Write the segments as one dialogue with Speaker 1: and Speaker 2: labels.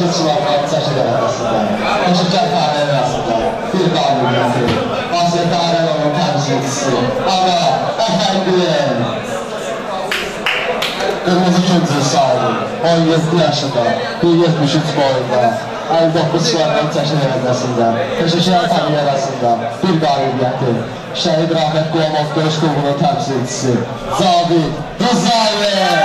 Speaker 1: 8 kilogram çəkilər arasında, Peşəkar Fəhlər arasında bir qalibiyyəti, Basiyətə Arəlovun təmsilçisi, Ana Əfəndiyev. Qırmızı küncü sahibi, 17 yaşında, 1.73 boyunda, 59 kilogram çəkilər arasında, Peşəkar Fəhlər arasında bir qalibiyyəti, Şəhid Rahmet Qulomov döyüş klubunun təmsilçisi, Cavid Rızayev.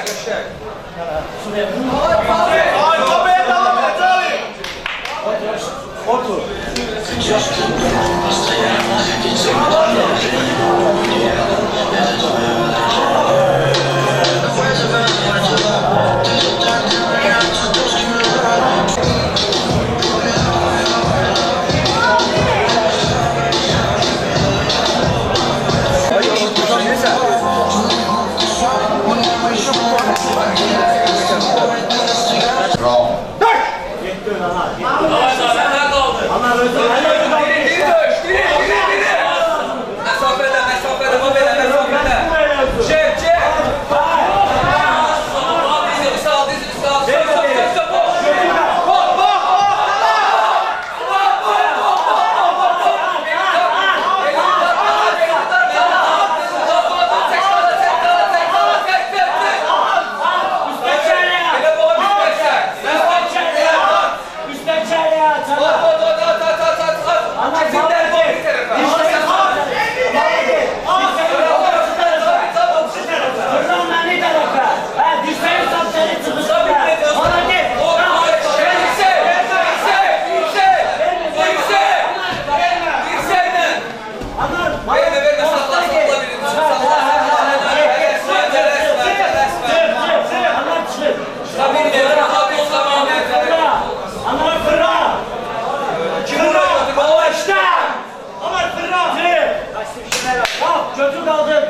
Speaker 2: Otur. Götür kaldır.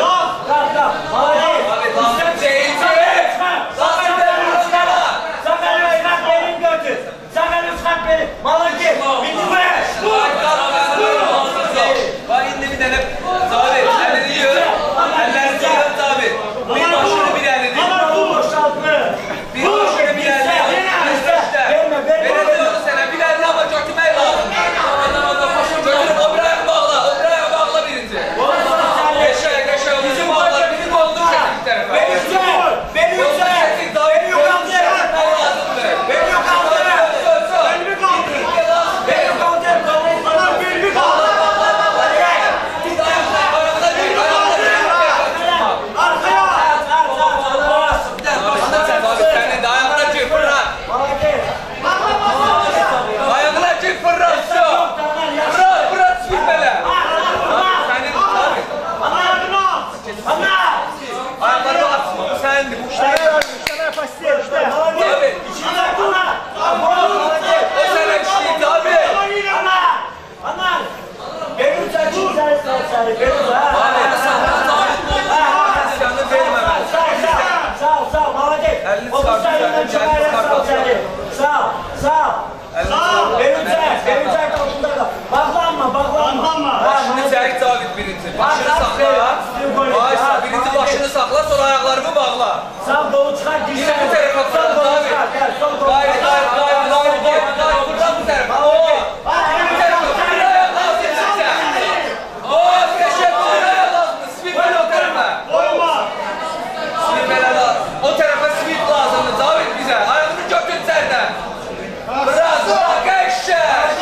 Speaker 2: Birinci başını sakla, sonra ayaklarımı bağla. Sağ dolu çıkar, yine bu tarafa fırlat abi. Gayri, buradan bu tarafa. Bu tarafa, bir ayak lazım sen. Teşekkür lazım, sweep böyle o tarafa. Sweep böyle lazım. O tarafa sweep lazım, David bize. Ayağını götür senden. Biraz, geçşe.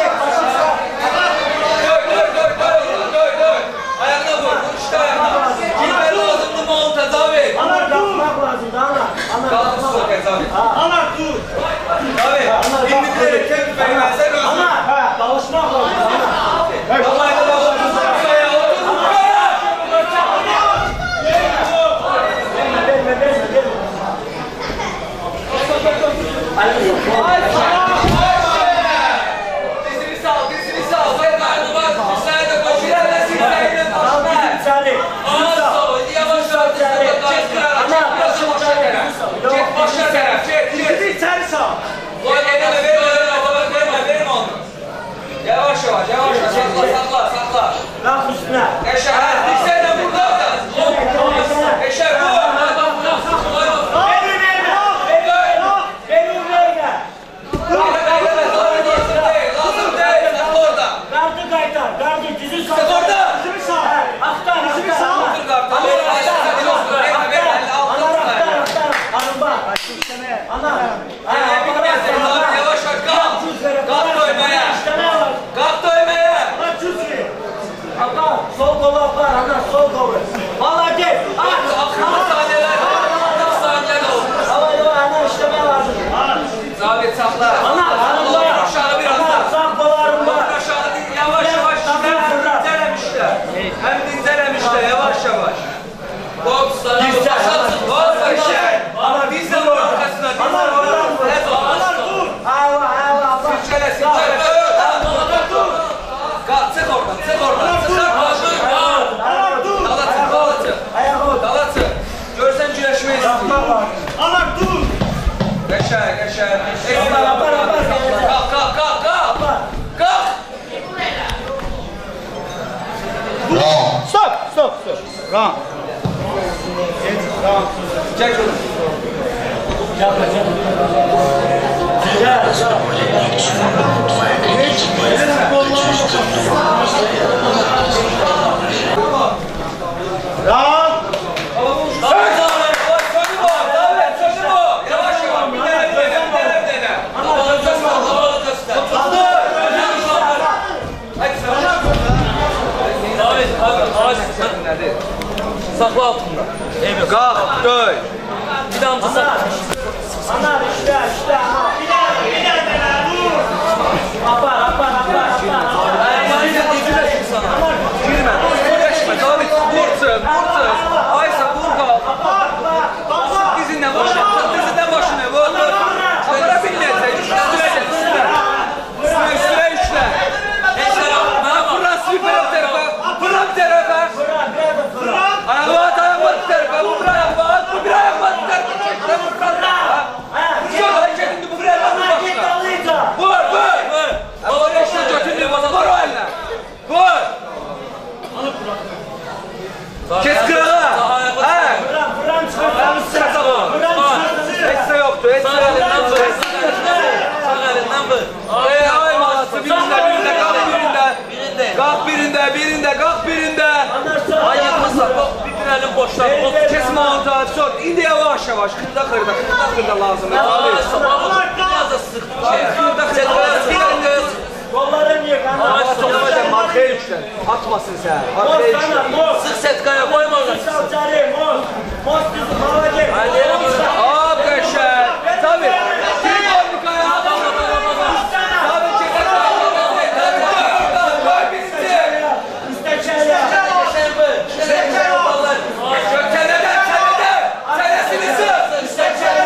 Speaker 2: Dur. Ayağına vur, işte ayağına. Girme lazımdı monta, David. Ana yapmak lazımdı, ana. Kalkmış sokak, David. Ana dur. David, şimdi bir de tek vermezsen özür. Ana, dalışmak lazımdı, ana. Allah'ına da otur. Dizini sal. Ayağına bak, sen de koşuyorsun. Çek başa taraf, çek. Dizini içeri sal. Verme.
Speaker 3: Anar dur.
Speaker 2: Qəşəng. Qalx.
Speaker 3: Stop. Ram.
Speaker 2: Çək onu.
Speaker 4: Sakla altında.
Speaker 2: Qalx, döy.
Speaker 4: Bir daha mı sakla?
Speaker 3: Anar işte. Bir daha dur. Apar.
Speaker 2: Girmə, uğraşma, David, vursun. Aysa, vur qal. Dizindən başına, vur. Apara bilməyəcək, üstünə işlə. Bura sviper o tərəfə, bura bir tərəfə. Ayağı at bir tərəfə, bu bir ayağı at, bu bir ayağı at, çəkdə vurur. Çox hərəkətində bu bir ayağı başına. Vur. Apara işlə götürmür, vur o əlinə. Vur. Kes kralı.
Speaker 3: Buran çıkartalım.
Speaker 2: Ekstra yoktu.
Speaker 4: Sağ elinden vur.
Speaker 2: Ay mazısı birinde, kalk birinde.
Speaker 4: Ay yatmazsan, bitirelim boşlar.
Speaker 2: Kes mağaza, sor. İndi yavaş. Kırda lazım.
Speaker 4: Biraz da sıktı.
Speaker 3: Kolları niye kanal?
Speaker 2: Arkaya yüklen. Atmasın sen. Arkaya yüklen.
Speaker 4: Sık setkaya koyma onu.
Speaker 3: Most düzü mala gel.
Speaker 2: Hop köşe. Tabii. Kim oldu kaya? Tabii çeker. Tabii bitti.
Speaker 3: İstekçeyle.
Speaker 2: Senesini sır.
Speaker 3: İstekçeyle.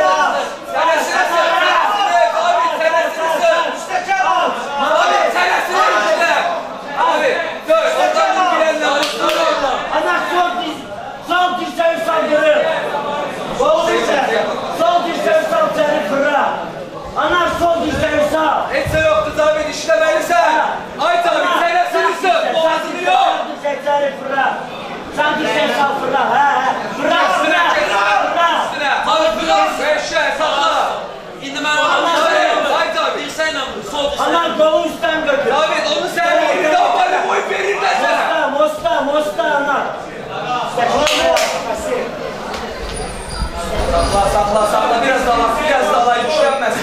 Speaker 3: Sol dirseği saldırır. Sol dirseği sal seni fırla. Anar sol dirseği sal.
Speaker 2: Etse yoktu tabii işlemelisin. Ay tabii senesini sır. Boğazını yok.
Speaker 3: Dirsek seni fırla. Sen dirseği sal fırla. Fırla.
Speaker 2: Tabii fırla. Beşe sakla.
Speaker 4: İndi ben onu.
Speaker 2: Ay tabii.
Speaker 4: Dirseğine vur. Sol dirseğine.
Speaker 3: Anar dolu üstten götür.
Speaker 2: Tabii onu sen bir daha bana boy verir de sana.
Speaker 3: Mosta anar.
Speaker 2: Sakla biraz daha güçlenmesin.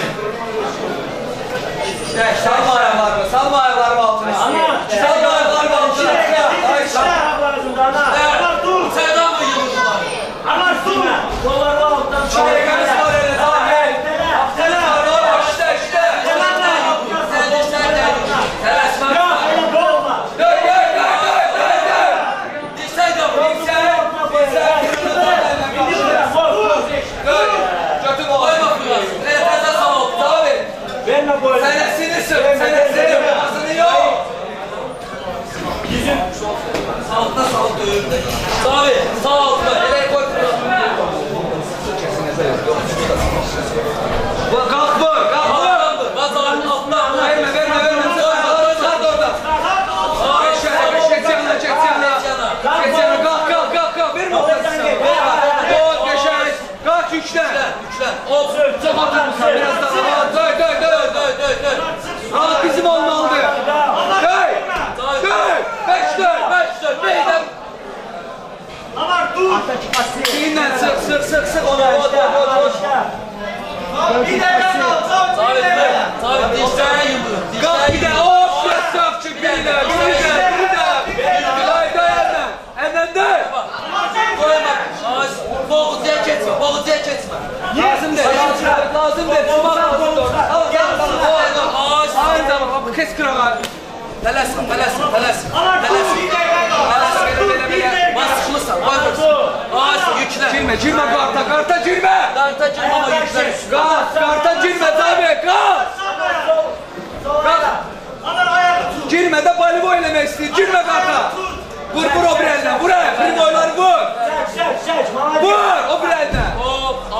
Speaker 2: Salma ayaklarımı altına. Salma ayaklarımı altına.
Speaker 3: Anar dur.
Speaker 4: Seydan mı yılmışlar?
Speaker 3: Anar dur. Kolları alttan.
Speaker 2: Çeyremiz var öyle tabi. İşte.
Speaker 4: Sen dirseğine. Teresmen.
Speaker 3: Yok öyle dolma.
Speaker 2: Dön.
Speaker 4: Dirseğine vur.
Speaker 2: Götür o.
Speaker 4: Koyma biraz. Nefese sağ ol.
Speaker 2: Tabi.
Speaker 3: Verme böyle.
Speaker 2: Senesini sır. Senesini boğazını yok.
Speaker 4: Sağlıkta sağlık dövüldü. Tabii. Sağ altına. Nereye koy?
Speaker 2: Kalk vur.
Speaker 4: Bas altına.
Speaker 2: Verme. Kalk orada. Çek yana. Kalk. Verme o kadar. Kalk geçer. Kalk yüklen.
Speaker 4: Hop.
Speaker 3: Çok
Speaker 2: Biraz daha.
Speaker 4: Döy.
Speaker 2: Kalk bizim olmalı. Döy. Beş döy. Beyden.
Speaker 3: Anar dur.
Speaker 2: Şeyinden sık onu.
Speaker 4: Tabii dirseğine yıldı.
Speaker 2: Kalk bir de hop yasak çık bir de. Dayanma. Hemen döy.
Speaker 4: Koyma. Boğuzuya geçme.
Speaker 2: Lazım de. Tutmak lazım orada. Aynı zaman kes kırama.
Speaker 4: Tələsmə.
Speaker 3: Anar dur.
Speaker 4: Basışmısan. Koy yüklə.
Speaker 2: Girme karta girme.
Speaker 4: Karta girme ama yüklə.
Speaker 2: Karta girme tabii kalk.
Speaker 3: Anar ayağı tut.
Speaker 2: Girme de voleybol oynamak istiyor. Girme karta. Vur o bir eline. Vur. Bir boyları vur.
Speaker 3: Seç.
Speaker 2: Vur o bir eline.
Speaker 4: Hop.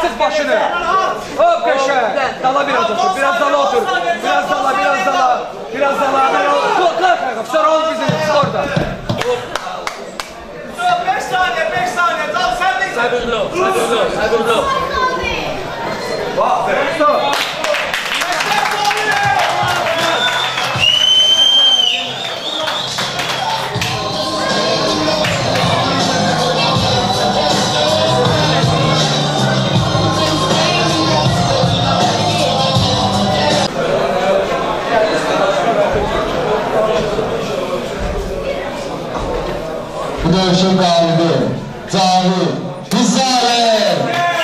Speaker 2: qız başını. Hop qəşəng. Dala biraz otur, biraz dala otur. Biraz dala, biraz dala. Biraz dala. Kalk, sonra ol bizim orada.
Speaker 5: 5 saniye, 5 saniye. Tamam sen de.
Speaker 4: Sabırlı ol.
Speaker 2: Bak, stop.
Speaker 1: Bu dövüşün qalibi Cavit Bizayev.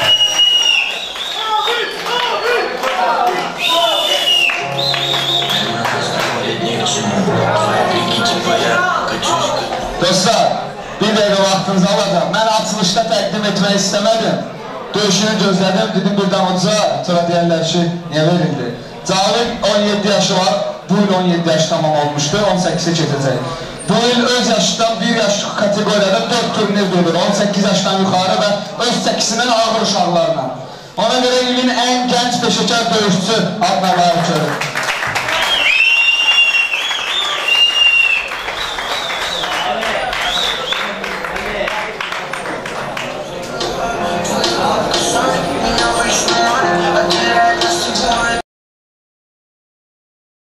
Speaker 1: Dostlar, bir dəqiqə vaxtınızı alacağım. Mən açılışda təqdim etmək istəmədim. Döyüşünü gözlədim, dedim birdən hoca, sonra deyərlər ki, niyə verildi? Cavit 17 yaşı var, bu il 17 yaş tamam olmuşdu, 18'e keçəcək. Bu il öz yaşdan bir yaş kategoriyada 4 turnir duyulur, 18 yaşdan yuxarı və öz çəkisindən ağır uşaqlarla. Ona görə ilin ən gənc peşəkar döyüşçü adına layiq görür.